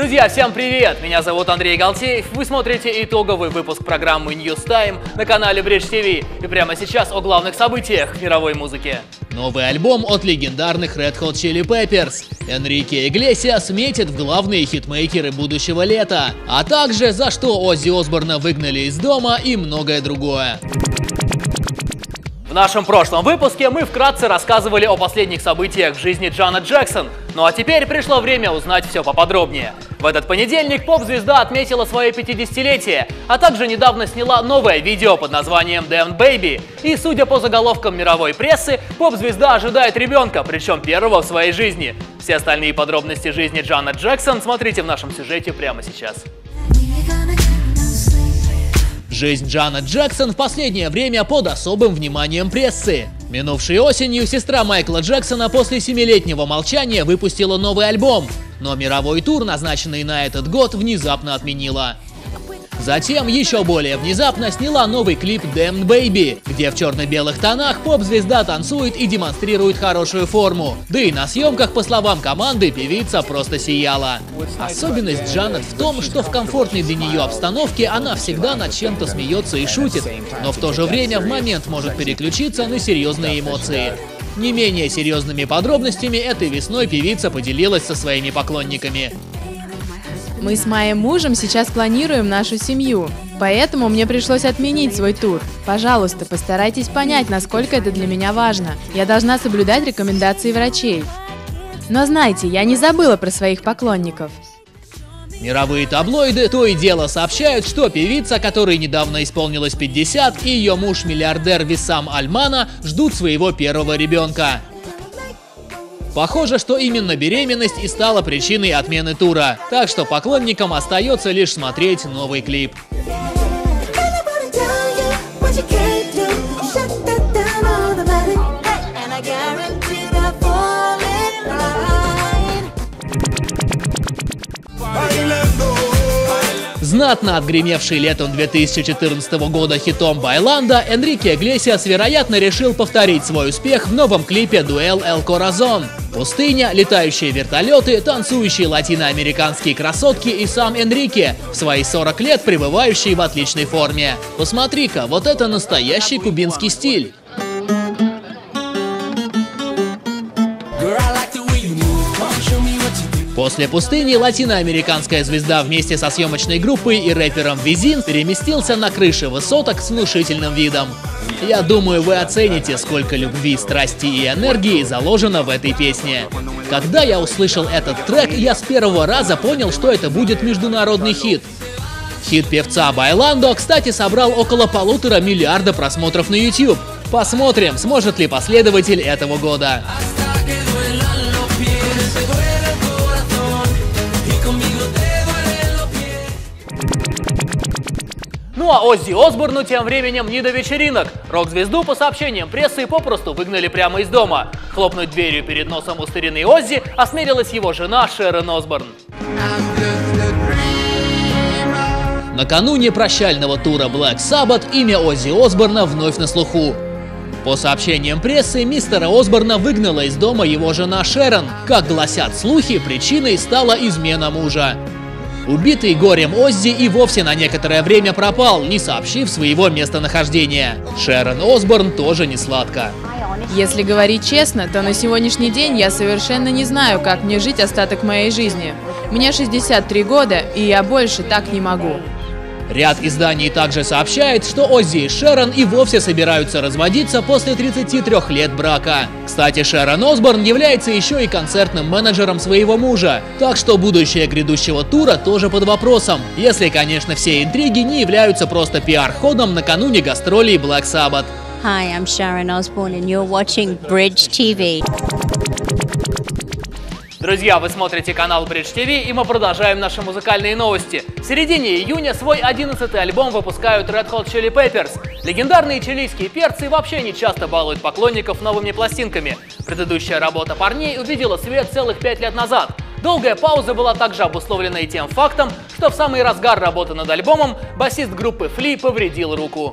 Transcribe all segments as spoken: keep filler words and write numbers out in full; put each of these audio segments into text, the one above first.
Друзья, всем привет! Меня зовут Андрей Галтеев. Вы смотрите итоговый выпуск программы News Time на канале Bridge ти ви. И прямо сейчас о главных событиях мировой музыки. Новый альбом от легендарных Red Hot Chili Peppers. Энрике Иглесиас метит в главные хитмейкеры будущего лета. А также за что Оззи Осборна выгнали из дома и многое другое. В нашем прошлом выпуске мы вкратце рассказывали о последних событиях в жизни Джанет Джексон. Ну а теперь пришло время узнать все поподробнее. В этот понедельник поп-звезда отметила свое пятидесятилетие, а также недавно сняла новое видео под названием Damn Baby. И судя по заголовкам мировой прессы, поп-звезда ожидает ребенка, причем первого в своей жизни. Все остальные подробности жизни Джанет Джексон смотрите в нашем сюжете прямо сейчас. Жизнь Джанет Джексон в последнее время под особым вниманием прессы. Минувшей осенью сестра Майкла Джексона после семилетнего молчания выпустила новый альбом, но мировой тур, назначенный на этот год, внезапно отменила. Затем еще более внезапно сняла новый клип Damn Baby, где в черно-белых тонах поп-звезда танцует и демонстрирует хорошую форму. Да и на съемках, по словам команды, певица просто сияла. Особенность Джанет в том, что в комфортной для нее обстановке она всегда над чем-то смеется и шутит, но в то же время в момент может переключиться на серьезные эмоции. Не менее серьезными подробностями этой весной певица поделилась со своими поклонниками. Мы с моим мужем сейчас планируем нашу семью, поэтому мне пришлось отменить свой тур. Пожалуйста, постарайтесь понять, насколько это для меня важно. Я должна соблюдать рекомендации врачей. Но знайте, я не забыла про своих поклонников. Мировые таблоиды то и дело сообщают, что певица, которой недавно исполнилось пятьдесят, и ее муж-миллиардер Виссам Альмана ждут своего первого ребенка. Похоже, что именно беременность и стала причиной отмены тура, так что поклонникам остается лишь смотреть новый клип. Знатно отгремевший летом две тысячи четырнадцатого года хитом «Байланда», Энрике Иглесиас, вероятно, решил повторить свой успех в новом клипе «Дуэль Эль Коразон». Пустыня, летающие вертолеты, танцующие латиноамериканские красотки и сам Энрике, в свои сорок лет пребывающий в отличной форме. Посмотри-ка, вот это настоящий кубинский стиль. После пустыни латиноамериканская звезда вместе со съемочной группой и рэпером Визин переместился на крыши высоток с внушительным видом. Я думаю, вы оцените, сколько любви, страсти и энергии заложено в этой песне. Когда я услышал этот трек, я с первого раза понял, что это будет международный хит. Хит певца Байландо, кстати, собрал около полутора миллиарда просмотров на YouTube. Посмотрим, сможет ли последователь этого года. Ну а Оззи Осборну тем временем не до вечеринок. Рок-звезду, по сообщениям прессы, попросту выгнали прямо из дома. Хлопнуть дверью перед носом у старины Оззи осмелилась его жена Шерон Осборн. Накануне прощального тура Black Sabbath имя Оззи Осборна вновь на слуху. По сообщениям прессы, мистера Осборна выгнала из дома его жена Шерон. Как гласят слухи, причиной стала измена мужа. Убитый горем Оззи и вовсе на некоторое время пропал, не сообщив своего местонахождения. Шерон Осборн тоже не сладко. Если говорить честно, то на сегодняшний день я совершенно не знаю, как мне жить остаток моей жизни. Мне шестьдесят три года, и я больше так не могу. Ряд изданий также сообщает, что Оззи и Шерон и вовсе собираются разводиться после тридцати трёх лет брака. Кстати, Шерон Осборн является еще и концертным менеджером своего мужа, так что будущее грядущего тура тоже под вопросом, если, конечно, все интриги не являются просто пиар-ходом накануне гастролей Black Sabbath. Hi, I'm Sharon Osbourne and you're watching Bridge ти ви. Друзья, вы смотрите канал Bridge ти ви, и мы продолжаем наши музыкальные новости. В середине июня свой одиннадцатый альбом выпускают Red Hot Chili Peppers. Легендарные чилийские перцы вообще не часто балуют поклонников новыми пластинками. Предыдущая работа парней увидела свет целых пять лет назад. Долгая пауза была также обусловлена и тем фактом, что в самый разгар работы над альбомом басист группы Flea повредил руку.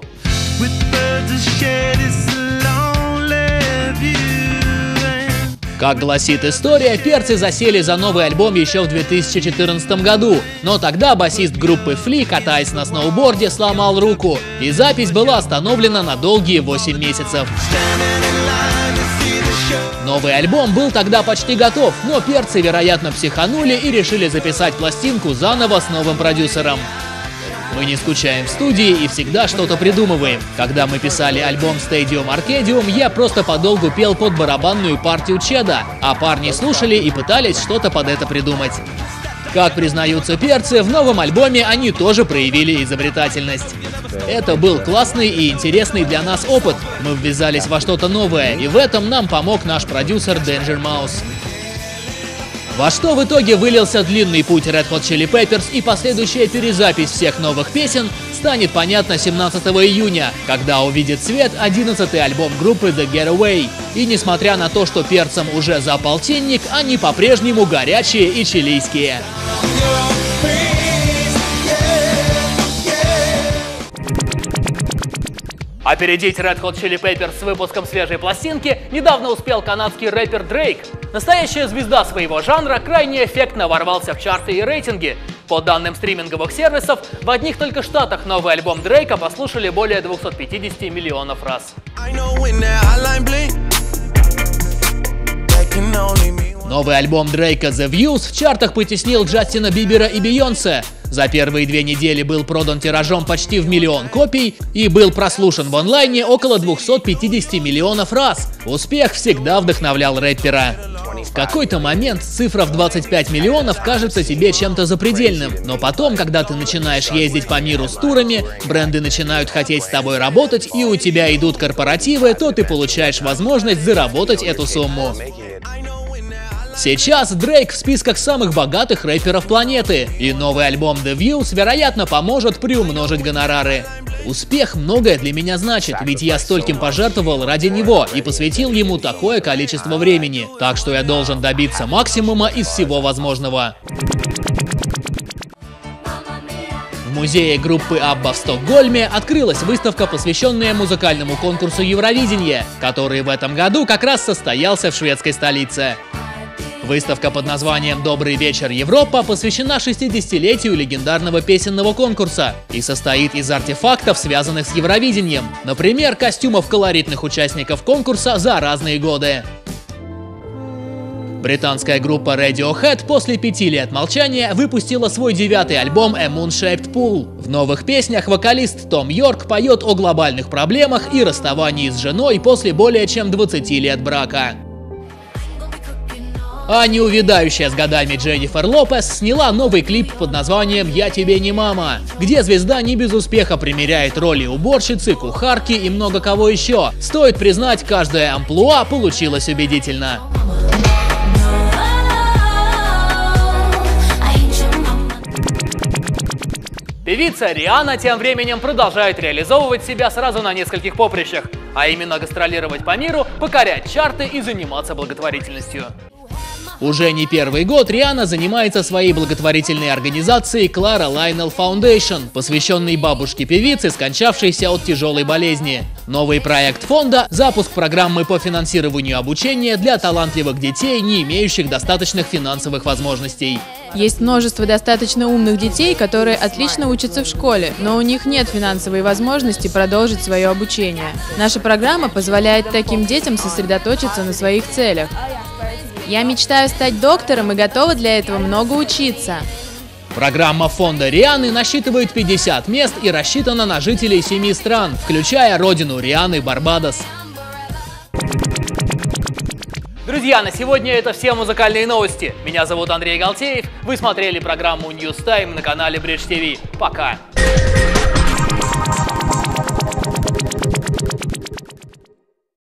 Как гласит история, перцы засели за новый альбом еще в две тысячи четырнадцатом году, но тогда басист группы Фли, катаясь на сноуборде, сломал руку, и запись была остановлена на долгие восемь месяцев. Новый альбом был тогда почти готов, но перцы, вероятно, психанули и решили записать пластинку заново с новым продюсером. Мы не скучаем в студии и всегда что-то придумываем. Когда мы писали альбом Stadium Arcadium, я просто подолгу пел под барабанную партию Чеда, а парни слушали и пытались что-то под это придумать. Как признаются перцы, в новом альбоме они тоже проявили изобретательность. Это был классный и интересный для нас опыт. Мы ввязались во что-то новое, и в этом нам помог наш продюсер Danger Mouse. Во что в итоге вылился длинный путь Red Hot Chili Peppers и последующая перезапись всех новых песен, станет понятно семнадцатого июня, когда увидит свет одиннадцатый альбом группы The Getaway. И несмотря на то, что перцам уже за полтинник, они по-прежнему горячие и чилийские. Опередить Red Hot Chili Peppers с выпуском свежей пластинки недавно успел канадский рэпер Дрейк. Настоящая звезда своего жанра крайне эффектно ворвался в чарты и рейтинги. По данным стриминговых сервисов, в одних только штатах новый альбом Дрейка послушали более двухсот пятидесяти миллионов раз. Новый альбом Дрейка The Views в чартах потеснил Джастина Бибера и Бейонсе. За первые две недели был продан тиражом почти в миллион копий и был прослушан в онлайне около двухсот пятидесяти миллионов раз. Успех всегда вдохновлял рэпера. В какой-то момент цифра в двадцать пять миллионов кажется тебе чем-то запредельным, но потом, когда ты начинаешь ездить по миру с турами, бренды начинают хотеть с тобой работать и у тебя идут корпоративы, то ты получаешь возможность заработать эту сумму. Сейчас Дрейк в списках самых богатых рэперов планеты, и новый альбом The Views, вероятно, поможет приумножить гонорары. Успех многое для меня значит, ведь я стольким пожертвовал ради него и посвятил ему такое количество времени, так что я должен добиться максимума из всего возможного. В музее группы Абба в Стокгольме открылась выставка, посвященная музыкальному конкурсу Евровидения, который в этом году как раз состоялся в шведской столице. Выставка под названием «Добрый вечер, Европа» посвящена шестидесятилетию легендарного песенного конкурса и состоит из артефактов, связанных с Евровидением, например, костюмов колоритных участников конкурса за разные годы. Британская группа Radiohead после пяти лет молчания выпустила свой девятый альбом A Moon-Shaped Pool. В новых песнях вокалист Том Йорк поет о глобальных проблемах и расставании с женой после более чем двадцати лет брака. А неувядающая с годами Дженнифер Лопес сняла новый клип под названием «Я тебе не мама», где звезда не без успеха примеряет роли уборщицы, кухарки и много кого еще. Стоит признать, каждая амплуа получилась убедительно. Певица Риhanna тем временем продолжает реализовывать себя сразу на нескольких поприщах, а именно гастролировать по миру, покорять чарты и заниматься благотворительностью. Уже не первый год Риhanna занимается своей благотворительной организацией Clara Lionel Foundation, посвященной бабушке певицы, скончавшейся от тяжелой болезни. Новый проект фонда – запуск программы по финансированию обучения для талантливых детей, не имеющих достаточных финансовых возможностей. Есть множество достаточно умных детей, которые отлично учатся в школе, но у них нет финансовой возможности продолжить свое обучение. Наша программа позволяет таким детям сосредоточиться на своих целях. Я мечтаю стать доктором и готова для этого много учиться. Программа фонда Рианны насчитывает пятьдесят мест и рассчитана на жителей семи стран, включая родину Рианны Барбадос. Друзья, на сегодня это все музыкальные новости. Меня зовут Андрей Галтеев. Вы смотрели программу News Time на канале Bridge ти ви. Пока!